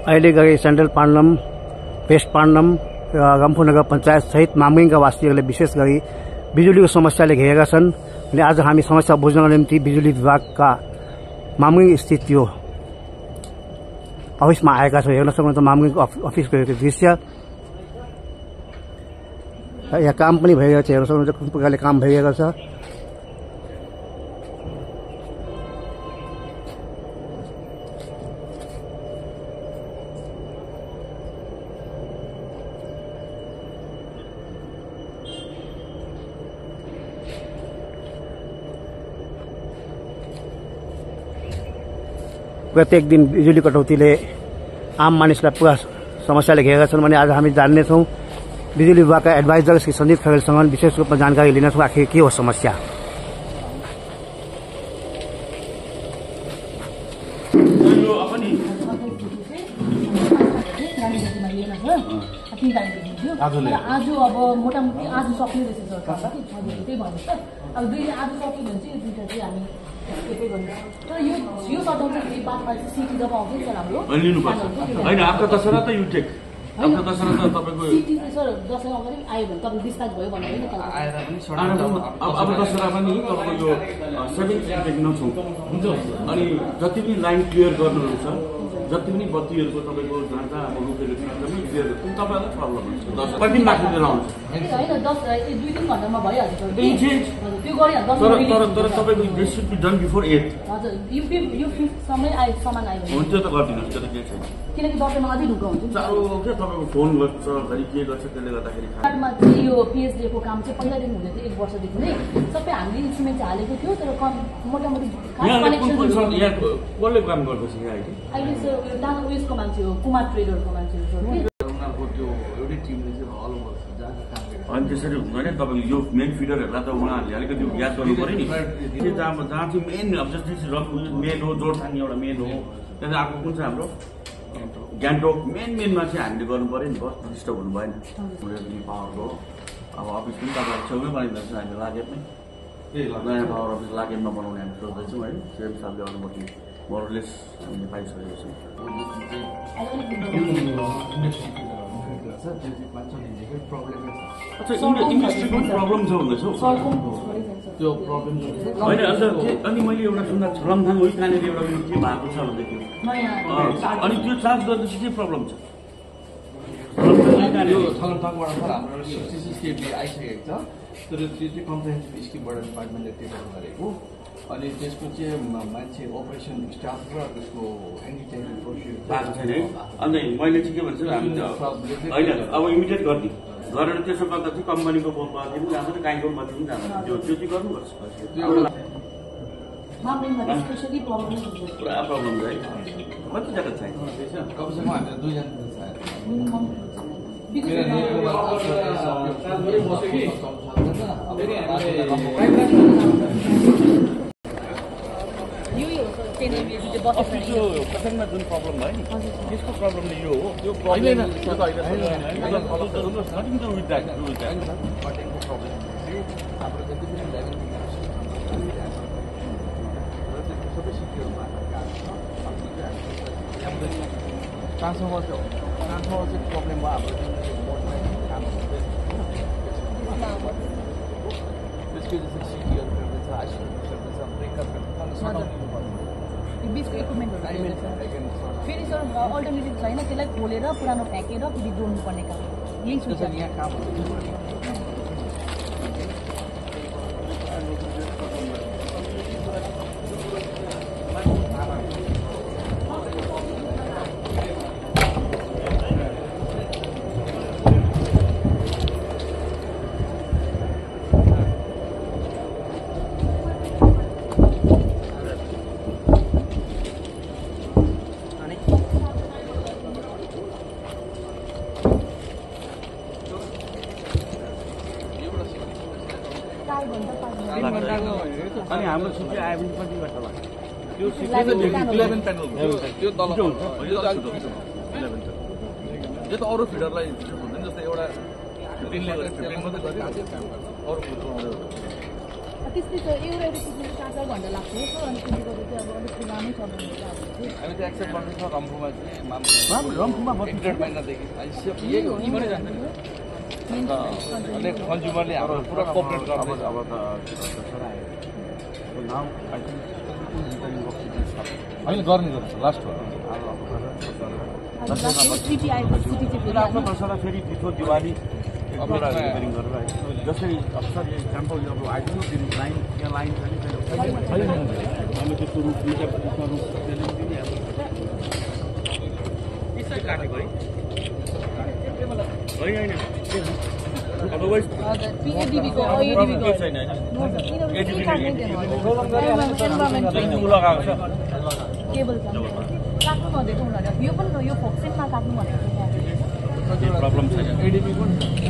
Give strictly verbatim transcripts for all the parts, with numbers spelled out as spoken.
अहिले गरी central Pandam, West Pandam र रम्फू नगर पञ्चायत सहित मामगिङका वासीहरूले विशेष गरी बिजुलीको समस्याले घेरेका छन्। अनि आज हामी समस्या बुझ्नको निम्ति बिजुली विभागका मामगिङ स्थित यो अफिसमा आएका छौँ। हेर्न सक्नुहुन्छ मामगिङको अफिस गएको दृश्य। यहाँ काम पनि भइरहेको छ। हेर्न सक्नुहुन्छ कुन प्रकारले काम भइरहेको छ। प्रत्येक दिन बिजुली कटौतीले आम मानिसलाई पुरा समस्याले घेरेका छन् भने आज हामी जान्नेछौँ बिजुली विभागका एडभाइजर श्री सञ्जीत खरेलसँग विशेष रूपमा जानकारी लिनेछौँ आखिर के हो समस्या। आज अब मोटामोटी आज सक्ने रहेछ सरकार त्यही भन्नुहोस् त। अब दुईले आज सक्यो भने चाहिँ यो दुईवटा चाहिँ हामी त्यही गर्नु। तर यो यो सदन चाहिँ बादमा सिटी जब आउँछ हाम्रो होइन आफ्नो दशहरा त युटेक आफ्नो दशहरा त तपाईँको सिटी सर दसैँ अगाडि आयो भने तपाईँ डिस्प्याच भयो भने होइन आएर पनि अब दशहरा पनि तपाईँको यो सेभेन युटेक नछौँ हुन्छ। अनि जति पनि लाइन क्लियर गर्नुहुन्छ जति पनि बत्तीहरूको तपाईँको जहाँ जहाँ अब रोकेको छ एकदमै क्लियर गर्छ तपाईँहरूलाई प्रब्लम हुन्छ। दस कति माथि लिएर आउँछ होइन दस दुई तिन घन्टामा भइहाल्छ त्यो गरिहाल्छ। तर तर तपाईँको this should be done before eight. हजुर यो यो फिफ्थसम्मै आयो सामान आयो भने हुन्छ त गरिदिनुहोस् त्यो त केही छैन। किनकि दसैँमा अझै ढुक्क हुन्छ साह्रो के तपाईँको फोन गर्छ घरि के गर्छ त्यसले गर्दाखेरि कार्डमा चाहिँ यो पिएचडीको काम चाहिँ पहिलादेखि हुँदै थियो एक वर्षदेखि नै सबै हामीले इन्स्ट्रुमेन्ट चाहिँ हालेको थियो। तर कम मोटामोटी यहाँ कसले काम गर्दैछ यहाँ अहिले अहिले सर यो टाढो उयसको मान्छे हो कुमार ट्रेडरको मान्छे हो सर। उनीहरूको त्यो एउटै टिमले चाहिँ अल ओभर जहाँ काम गर्छ। अनि त्यसरी हुँदैन तपाईँको यो मेन फिडरहरूलाई त उनीहरूले अलिकति याद गर्नु पऱ्यो नि। जहाँ जहाँ चाहिँ मेन अब जस्तै मेन हो जोरथाङ एउटा मेन हो त्यहाँ अर्को कुन चाहिँ हाम्रो गान्तोक मेन मेनमा चाहिँ हामीले गर्नु पऱ्यो नि। बस डिस्टर्ब हुनु भएन। पावरको अब अफिस पनि तपाईँहरू छेउमै बनाइदिन्छ हामी लागेटमै नयाँ पावर अफिस लागेटमा बनाउने हामी सोच्दैछौँ है। सेम हिसाबले अनुमति मोरलेस हामीले पाइसकेको छौँ। अच्छा इन्डस्ट्रीको प्रब्लम छ भन्दैछौ त्यो प्रब्लम होइन। अन्त अनि मैले एउटा सुन्दा रङथाङ उही कहाँनिर एउटा के भएको छ भन्दैथ्यो अनि त्यो चार्ज गर्दैछ के प्रब्लम छ थलङथाङबाट सर हाम्रो सिक्सटी सिक्स केबी आइसकेको छ। तर त्यो चाहिँ कम्प्रिहेन्सिभ स्किमबाट डिपार्टमेन्टले टेकअप गरेको। अनि त्यसको चाहिँ मान्छे अपरेसन स्टाफ र त्यसको एन्टिटेक्निक प्रोसिजर भएको छैन है। अन्त मैले चाहिँ के भन्छु हामी होइन अब इमिडिएट गरिदिउँ गरेर त्यसो गर्दा चाहिँ कम्पनीको माथि पनि जान्छ र काहीँको माथि पनि जान्छ त्यो त्यो चाहिँ गर्नुपर्छ। पुरा प्रब्लम छ है। कति जग्गा छैन कमसेकम हामीले दुईजना कठिनमा जुन प्रब्लम भयो नि त्यसको प्रब्लम यो हो। त्यो प्रब्लम ट्रान्सफर्मर ट्रान्सफर्मर चाहिँ प्रब्लम भयो हाम्रो त्यसको जस्तै सिटीहरू फेर्दैछ आइसोलेटर फेर्दैछ ब्रेकअप बिचको इक्विपमेन्टहरू फेरि सर अल्टरनेटिभ छैन त्यसलाई खोलेर पुरानो फ्याँकेर फेरि जोड्नु पर्ने काम यही सोच यहाँ काम अनि हाम्रो सिटी आयो भने कतिबाट होला त्यो इलेभेन प्यानल त्यो तल यो त अरू फिडरलाई हुँदैन जस्तै एउटा फिफ्टिन मात्रै गरेर अरू त्यस्तै छ एउटा एउटा सिक्नु चार चार घन्टा लाग्छ हो अनि त्यसले गर्दा चाहिँ अब अलिक लामै छ भने चाहिँ हामी त एक्सेप्ट गर्दैछ रम्फूमा चाहिँ रम्फूमा एक डेढ महिनादेखि यही हो नि भने जान्छ अनि कन्ज्युमरले हाम्रो पुरा कोअपरेट गर्दैछ अब त नाउ आई थिंक होइन गर्ने गर्छ लास्ट हो सिटी आएपछि सिटी चाहिँ फेरि आफ्नो दशहरा फेरि बिफोर दिवाली रिपेयरिङ गरेर जसरी अक्सर यो इक्जाम्पल अब आइदिनु दिन लाइन यहाँ लाइन छ नि हामी त्यसको रुख दुईवटा त्यसमा रुख त्यसले पनि अब यसै काटेको है होइन होइन अदरवाइज एडिबीको एडिबीको छैन लगाएको छ केबल काट्नु नदिएको उनीहरूले यो पनि यो फोक्सेनमा काट्नु भनेको प्रब्लम छैन एडिबीको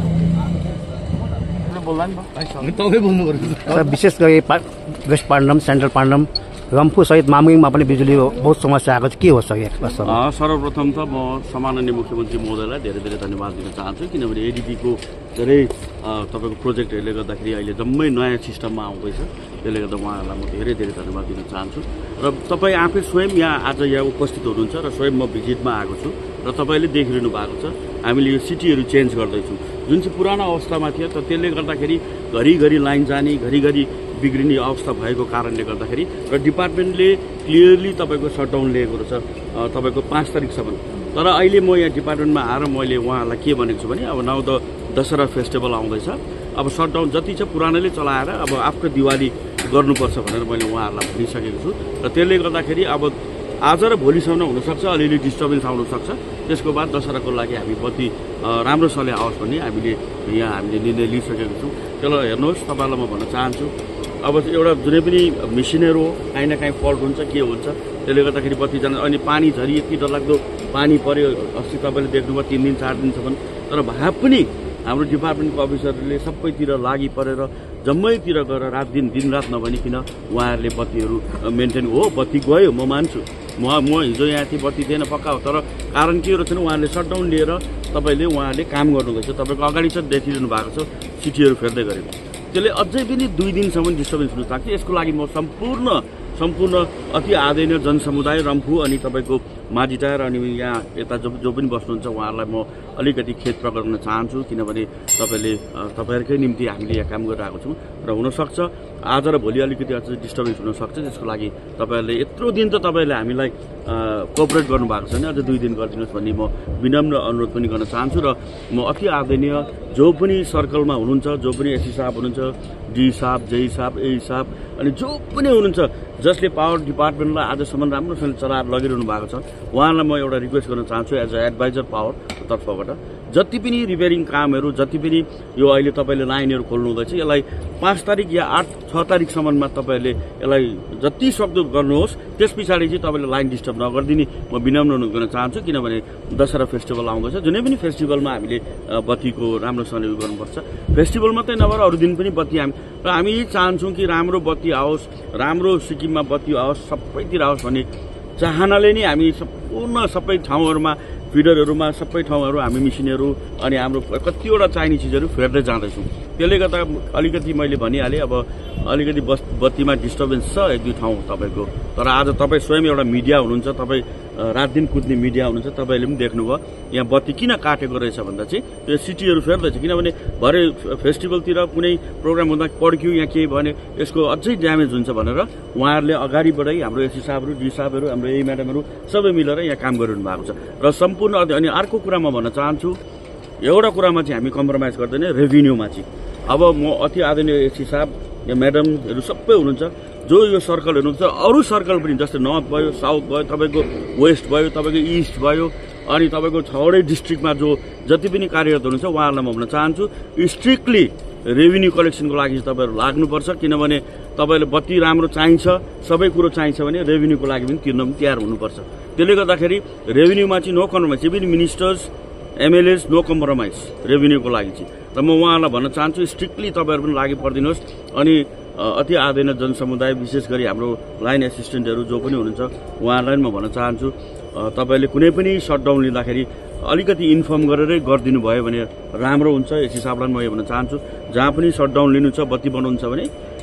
बोल्ला नि तपाईँ बोल्नु पर्छ विशेष गरी वेस्ट पाण्डम सेन्ट्रल पाण्डम रम्फू सहित मामगिङमा पनि बिजुलीको बहुत समस्या आएको छ के हो सर सर्वप्रथम त म सम्माननीय मुख्यमन्त्री महोदयलाई धेरै धेरै धन्यवाद दिन चाहन्छु किनभने एडिबीको धेरै तपाईँको प्रोजेक्टहरूले गर्दाखेरि अहिले जम्मै नयाँ सिस्टममा आउँदैछ त्यसले गर्दा उहाँहरूलाई म धेरै धेरै धन्यवाद दिन चाहन्छु र तपाईँ आफै स्वयं यहाँ आज यहाँ उपस्थित हुनुहुन्छ र स्वयं म भिजिटमा आएको छु र तपाईँले देखिरहनु भएको छ हामीले यो सिटीहरू चेन्ज गर्दैछौँ जुन चाहिँ पुरानो अवस्थामा थियो त त्यसले गर्दाखेरि घरिघरि लाइन जाने घरिघरि बिग्रिने अवस्था भएको कारणले गर्दाखेरि र डिपार्टमेन्टले क्लियरली तपाईँको सटडाउन लिएको रहेछ तपाईँको पाँच तारिकसम्म तर अहिले म यहाँ डिपार्टमेन्टमा आएर मैले उहाँहरूलाई के भनेको छु भने अब नाउ त दशहरा फेस्टिभल आउँदैछ अब सटडाउन जति छ पुरानैले चलाएर अब आफ्नो दिवाली गर्नुपर्छ भनेर मैले उहाँहरूलाई भनिसकेको छु र त्यसले गर्दाखेरि अब आज र भोलिसम्म हुनसक्छ अलिअलि डिस्टर्बेन्स आउनसक्छ त्यसको बाद दशहराको लागि हामी बत्ती राम्रोसँगले आओस् भन्ने हामीले यहाँ हामीले निर्णय लिइसकेको छौँ त्यसलाई हेर्नुहोस् तपाईँलाई म भन्न चाहन्छु अब एउटा जुनै पनि मेसिनहरू हो काहीँ न काहीँ फल्ट हुन्छ के हुन्छ त्यसले गर्दाखेरि बत्ती जान्छ अनि पानी झरी यति डरलाग्दो पानी पऱ्यो अस्ति तपाईँले देख्नुभयो तिन दिन चार दिनसम्म तर भए पनि हाम्रो डिपार्टमेन्टको अफिसरले सबैतिर लागि परेर जम्मैतिर गएर रात दिन दिन रात नभनिकन उहाँहरूले बत्तीहरू मेन्टेन हो बत्ती गयो म मान्छु म म हिजो यहाँ थिएँ बत्ती थिएन पक्का हो तर कारण के रहेछ भने उहाँहरूले सटडाउन लिएर तपाईँले उहाँहरूले काम गर्नुहुँदैछ तपाईँको अगाडि चाहिँ देखिरहनु भएको छ सिटीहरू फेर्दै गरेको त्यसले अझै पनि दुई दिनसम्म डिस्टर्बेन्स हुन सक्छ यसको लागि म सम्पूर्ण सम्पूर्ण अति आदरणीय जनसमुदाय रम्फू अनि तपाईँको माझीटार अनि यहाँ यता जो जो पनि बस्नुहुन्छ उहाँहरूलाई म अलिकति खेद प्रकट गर्न चाहन्छु किनभने तपाईँले तपाईँहरूकै निम्ति हामीले यहाँ काम गरिरहेको छौँ र हुनसक्छ आज र भोलि अलिकति अझ डिस्टर्बेन्स हुनसक्छ त्यसको लागि तपाईँहरूले यत्रो दिन त तपाईँले हामीलाई कोअपरेट गर्नुभएको छ भने अझ दुई दिन गरिदिनुहोस् भन्ने म विनम्र अनुरोध पनि गर्न चाहन्छु र म अति आदरणीय जो पनि सर्कलमा हुनुहुन्छ जो पनि एससी साहब हुनुहुन्छ डी साहब जेई साहब ए साहब अनि जो पनि हुनुहुन्छ जसले पावर डिपार्टमेन्टलाई आजसम्म राम्रोसँग चलाएर लगिरहनु भएको छ उहाँलाई म एउटा रिक्वेस्ट गर्न चाहन्छु एज अ एडभाइजर पावर तर्फबाट जति पनि रिपेयरिङ कामहरू जति पनि यो अहिले तपाईँले लाइनहरू खोल्नु हुँदैछ यसलाई पाँच तारिक या आठ छ तारिकसम्ममा तपाईँहरूले यसलाई जति सक्दो गर्नुहोस् त्यस पछाडि चाहिँ तपाईँले लाइन डिस्टर्ब नगरिदिने म विनम्र अनुरोध गर्न चाहन्छु किनभने दशहरा फेस्टिभल आउँदैछ जुनै पनि फेस्टिभलमा हामीले बत्तीको राम्रोसँग उयो गर्नुपर्छ फेस्टिभल मात्रै नभएर अरू दिन पनि बत्ती हामी र हामी चाहन्छौँ कि राम्रो बत्ती आओस् राम्रो सिक्किममा बत्ती आओस् सबैतिर आओस् भन्ने चाहनाले नै हामी सम्पूर्ण सबै ठाउँहरूमा फिडरहरूमा सबै ठाउँहरू हामी मिसिनहरू अनि हाम्रो कतिवटा चाहिने चिजहरू फेर्दै जाँदैछौँ त्यसले गर्दा अलिकति मैले भनिहालेँ अब अलिकति बस बत्तीमा डिस्टर्बेन्स छ एक दुई ठाउँ तपाईँको तर आज तपाईँ स्वयं एउटा मिडिया हुनुहुन्छ तपाईँ रात दिन कुद्ने मिडिया हुनुहुन्छ तपाईँले पनि देख्नुभयो यहाँ बत्ती किन काटेको रहेछ भन्दा चाहिँ त्यो सिटीहरू फेर्दैछ किनभने भरे फेस्टिभलतिर कुनै प्रोग्राम हुँदा पड्क्यो यहाँ केही भने यसको अझै ड्यामेज हुन्छ भनेर उहाँहरूले अगाडिबाटै हाम्रो एससी साहबहरू डी साहबहरू हाम्रो ए म्याडमहरू सबै मिलेर यहाँ काम गरिरहनु भएको छ र सम्पूर्ण अनि अर्को कुरा म भन्न चाहन्छु एउटा कुरामा चाहिँ हामी कम्प्रोमाइज गर्दैन रेभिन्यूमा चाहिँ अब म अति आदरणीय एससी साहब या म्याडमहरू सबै हुनुहुन्छ जो यो सर्कलहरू हुन्छ अरू सर्कल पनि जस्तै नर्थ भयो साउथ भयो तपाईँको वेस्ट भयो तपाईँको इस्ट भयो अनि तपाईँको छवटै डिस्ट्रिक्टमा जो जति पनि कार्यरत हुनुहुन्छ उहाँहरूलाई म भन्न चाहन्छु स्ट्रिक्टली रेभिन्यू कलेक्सनको लागि तपाईँहरू लाग्नुपर्छ किनभने तपाईँले बत्ती राम्रो चाहिन्छ सबै कुरो चाहिन्छ भने रेभिन्यूको लागि पनि तिर्न पनि तयार हुनुपर्छ त्यसले गर्दाखेरि रेभिन्यूमा चाहिँ no compromise even ministers MLAs no compromise रेभिन्यूको लागि चाहिँ र म उहाँलाई भन्न चाहन्छु स्ट्रिक्टली तपाईँहरू पनि लागि परिदिनुहोस् अनि अति आदरणीय जनसमुदाय विशेष गरी हाम्रो लाइन एसिस्टेन्टहरू जो पनि हुनुहुन्छ उहाँहरूलाई म भन्न चाहन्छु तपाईँले कुनै पनि सटडाउन लिँदाखेरि अलिकति इन्फर्म गरेरै गरिदिनु भयो भने राम्रो हुन्छ एससी साहबलाई म यो भन्न चाहन्छु जहाँ पनि सटडाउन लिनु छ बत्ती बनाउनु छ भने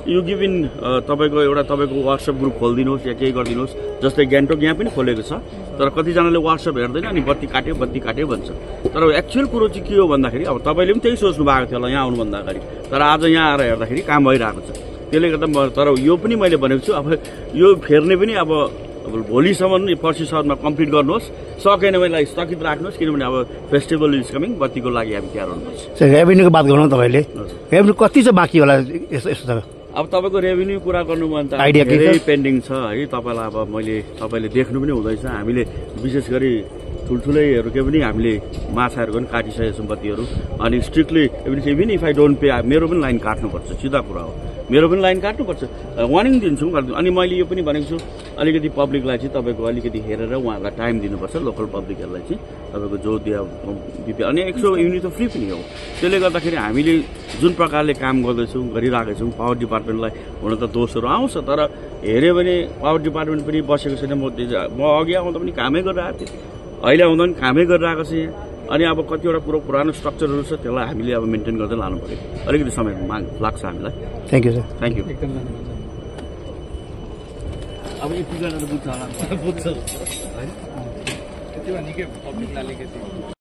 यो गिभिन तपाईँको एउटा तपाईँको वाट्सएप ग्रुप खोलिदिनुहोस् या केही गरिदिनुहोस् जस्तै गान्तोक यहाँ पनि खोलेको छ तर कतिजनाले वाट्सएप हेर्दैन अनि बत्ती काट्यो बत्ती काट्यो भन्छ तर एक्चुअल कुरो चाहिँ के हो भन्दाखेरि अब तपाईँले पनि त्यही सोच्नु भएको थियो होला यहाँ आउनुभन्दा अगाडि तर आज यहाँ आएर हेर्दाखेरि काम भइरहेको छ त्यसले गर्दा तर यो पनि मैले भनेको छु अब यो फेर्ने पनि अब भोलिसम्म पर्सिसम्ममा कम्प्लिट गर्नुहोस् सकेन भने स्थगित राख्नुहोस् किनभने अब फेस्टिभल इज कमिङ बत्तीको लागि हामी तयार हुनुपर्छ रेभेन्यूको बात गर्नु तपाईँले रेभेन्यू कति चाहिँ बाँकी होला यस्तो यस्तो अब तपाईँको रेभेन्यू कुरा गर्नु भने त आइडिया धेरै पेन्डिङ छ है तपाईँलाई अब मैले तपाईँले देख्नु पनि हुँदैछ हामीले विशेष गरी ठुल्ठुलैहरू के पनि हामीले माछाहरूको पनि काटिसकेका छौँ बत्तीहरू अनि strictly even if I don't pay मेरो पनि लाइन काट्नुपर्छ सिधा कुरा हो मेरो पनि लाइन काट्नुपर्छ वार्निङ दिन्छौँ अनि मैले यो पनि भनेको छु अलिकति पब्लिकलाई चाहिँ तपाईँको अलिकति हेरेर उहाँहरूलाई टाइम दिनुपर्छ लोकल पब्लिकहरूलाई चाहिँ तपाईँको जो दिए अनि एक सौ युनिट त फ्री पनि हो त्यसले गर्दाखेरि हामीले जुन प्रकारले काम गर्दैछौँ गरिरहेका छौँ पावर डिपार्टमेन्टलाई हुन त दोषहरू आउँछ तर हेऱ्यो भने पावर डिपार्टमेन्ट पनि बसेको छैन म म अघि आउँदा पनि कामै गरिरहेको थिएँ अहिले आउँदा पनि कामै गरिरहेको छ यहाँ अनि अब कतिवटा कुरो पुरानो स्ट्रक्चरहरू छ त्यसलाई हामीले अब मेन्टेन गर्दै लानु पऱ्यो अलिकति समय माग लाग्छ हामीलाई thank you sir thank you अब यति गरेर बुझ्छ होला बुझ्छ होइन यति निकै पब्लिकलाई अलिकति